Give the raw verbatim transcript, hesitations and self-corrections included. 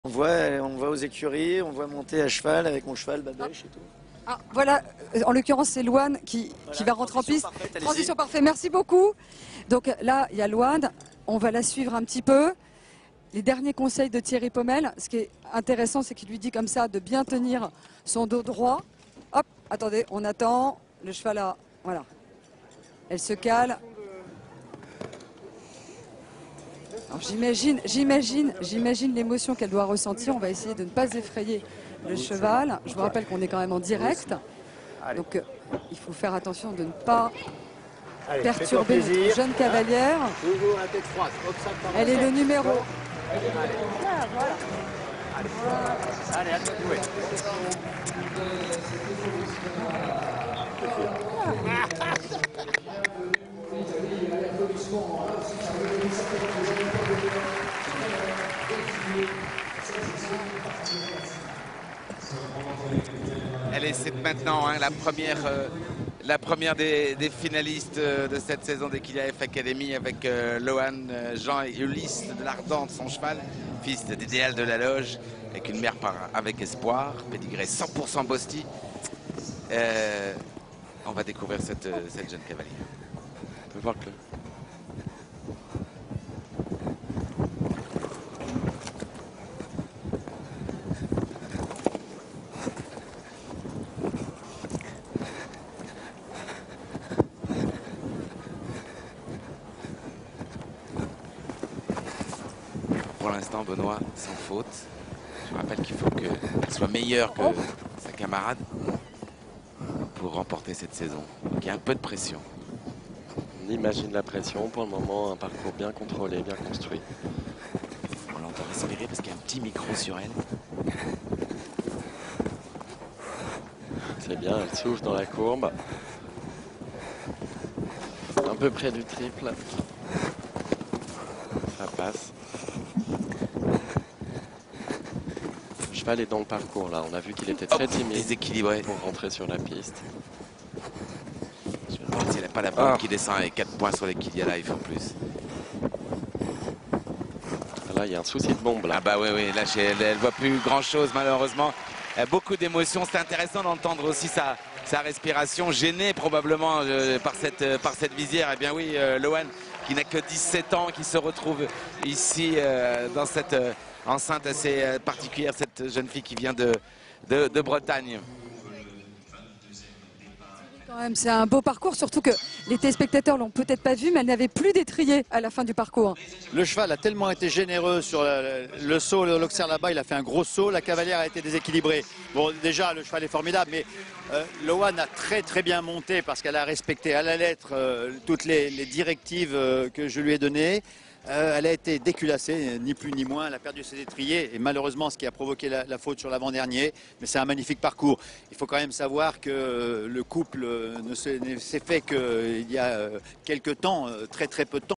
On voit, on voit aux écuries, on voit monter à cheval avec mon cheval Babèche et tout. Ah, voilà, en l'occurrence c'est Loane qui, Voilà, qui va rentrer en piste. parfaite, Transition parfaite, merci beaucoup. Donc là, il y a Loane, on va la suivre un petit peu. Les derniers conseils de Thierry Pommel, ce qui est intéressant, c'est qu'il lui dit comme ça de bien tenir son dos droit. Hop, attendez, on attend, le cheval a, voilà, elle se cale. J'imagine, j'imagine, j'imagine l'émotion qu'elle doit ressentir. On va essayer de ne pas effrayer le cheval. Je vous rappelle qu'on est quand même en direct. Donc euh, il faut faire attention de ne pas Allez, perturber notre jeune cavalière. Toujours la tête froide. Elle est le numéro. Allez, allez, à toi de jouer. Allez, c'est maintenant hein, la première, euh, la première des, des finalistes euh, de cette saison d'Equilia F Academy avec euh, Loane, euh, Jean et Ulysse de l'Ardente, son cheval, fils d'Idéal de la Loge, avec une mère par, avec espoir, pédigré cent pour cent Bosti. Euh, on va découvrir cette, cette jeune cavalière. On peut voir que... Pour l'instant, Benoît, sans faute. Je rappelle qu'il faut qu'elle soit meilleure que sa camarade pour remporter cette saison. Donc il y a un peu de pression. On imagine la pression. Pour le moment, un parcours bien contrôlé, bien construit. On l'entend respirer parce qu'il y a un petit micro sur elle. C'est bien, elle souffle dans la courbe. Un peu près du triple. Ça passe. Le cheval est dans le parcours là. On a vu qu'il était très timide. Déséquilibré. Pour rentrer sur la piste. Je me demande si elle n'a pas la bombe ah. qui descend avec quatre points sur l'Equilia Life en plus. Là, il y a un souci de bombe là. Ah bah oui, oui. Là, elle ne voit plus grand chose malheureusement. Il y a beaucoup d'émotions. C'est intéressant d'entendre aussi sa, sa respiration gênée probablement euh, par, cette, euh, par cette visière. Eh bien oui, euh, Loane qui n'a que dix-sept ans, qui se retrouve ici euh, dans cette euh, enceinte assez euh, particulière, cette jeune fille qui vient de, de, de Bretagne. C'est un beau parcours, surtout que les téléspectateurs l'ont peut-être pas vu, mais elle n'avait plus d'étrier à la fin du parcours. Le cheval a tellement été généreux sur le, le saut, l'Auxerre là-bas, il a fait un gros saut, la cavalière a été déséquilibrée. Bon, déjà, le cheval est formidable, mais euh, Loane a très très bien monté parce qu'elle a respecté à la lettre euh, toutes les, les directives euh, que je lui ai données. Euh, elle a été déculassée, ni plus ni moins, elle a perdu ses étriers et malheureusement ce qui a provoqué la, la faute sur l'avant-dernier, mais c'est un magnifique parcours. Il faut quand même savoir que euh, le couple ne s'est fait qu'il y a euh, quelques temps, euh, très très peu de temps.